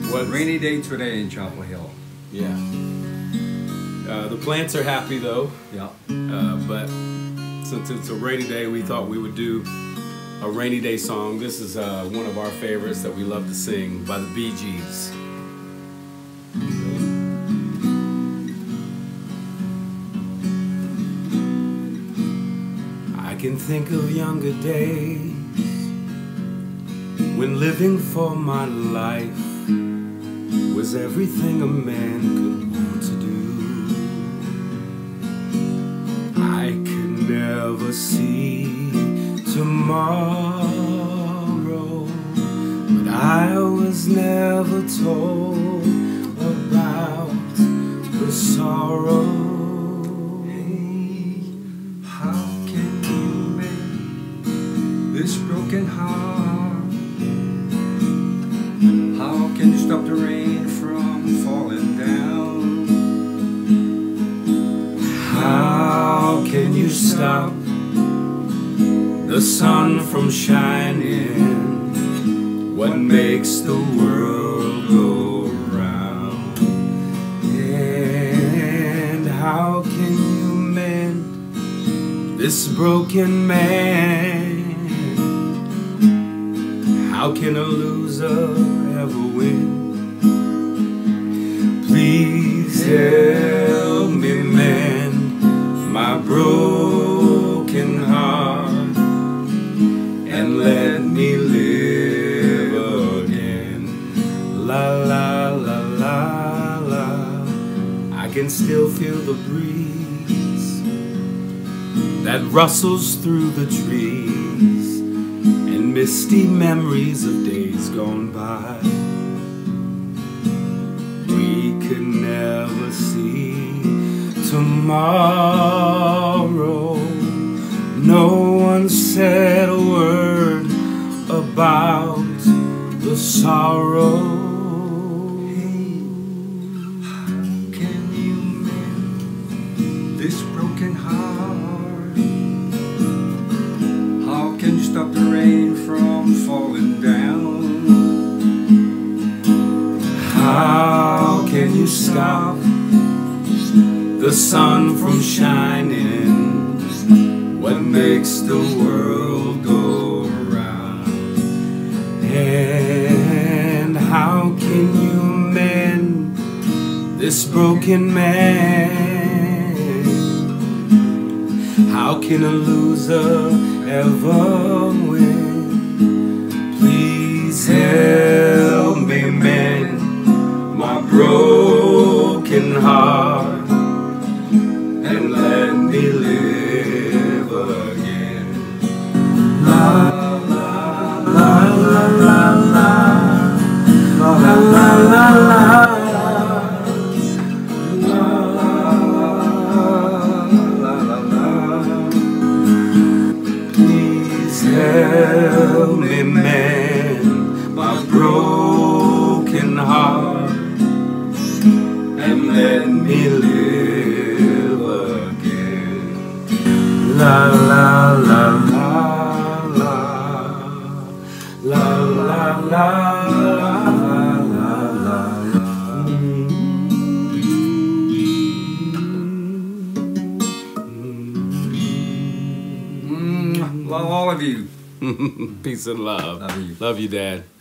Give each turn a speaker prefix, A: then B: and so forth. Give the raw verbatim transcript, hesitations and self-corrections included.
A: What?
B: Rainy day today in Chapel Hill.
A: Yeah. Uh, the plants are happy though.
B: Yeah.
A: Uh, but since it's a rainy day, we thought we would do a rainy day song. This is uh, one of our favorites that we love to sing by the Bee Gees. I can think of younger days when living for my life was everything a man could want to do. I could never see tomorrow, but I was never told about the sorrow.
B: Hey, how can you mend this broken heart? How can you stop the rain from falling down?
A: How can you stop the sun from shining? What makes the world go round? And how can you mend this broken man? How can a loser ever win? Please help me mend my broken heart and let me live again. La la la la la. I can still feel the breeze that rustles through the trees and misty memories of days gone by. We could never see tomorrow. No one said a word about the sorrow.
B: Hey, how can you mend this broken heart? How can you stop the rain from falling down?
A: How can you stop the sun from shining? What makes the world go round? And how can you mend this broken man? How can a loser ever win? Please help me mend my broken heart and let me live again. La la la la la la la la la la. Please help me mend my broken heart and let me live again. La la la la la la la la la la la.
B: Mm, love all of you.
A: Peace and love.
B: Love you.
A: Love you, Dad.